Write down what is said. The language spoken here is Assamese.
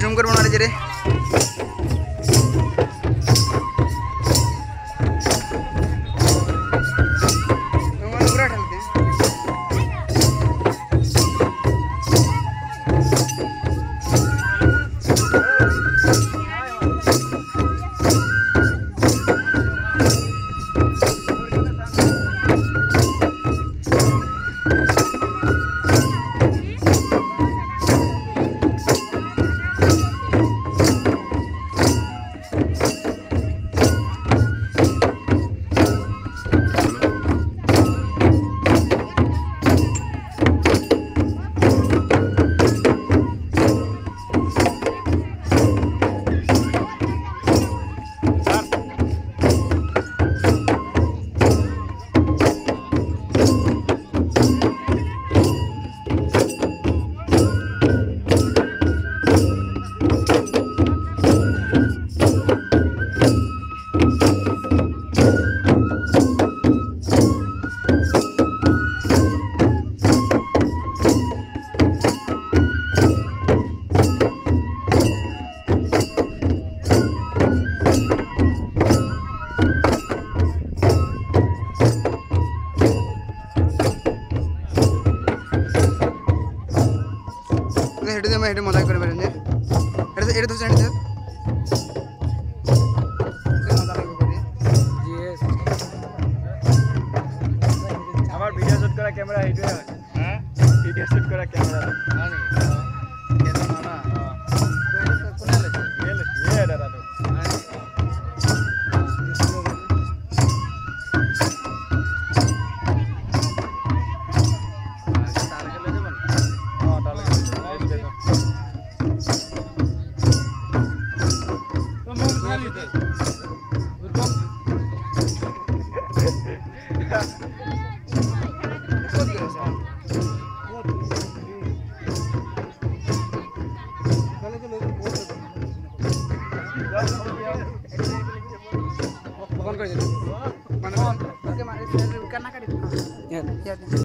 जूम कर बना रे हेड मजा कर पारे एटा तो जानि मजा लागो करे जीएस আমার ভিডিও শুট করা ক্যামেরা এইটাই হয় হ্যাঁ ভিডিও শুট করা ক্যামেরা না নি কেন না তো এটা কোনে লেছে ये এটা তো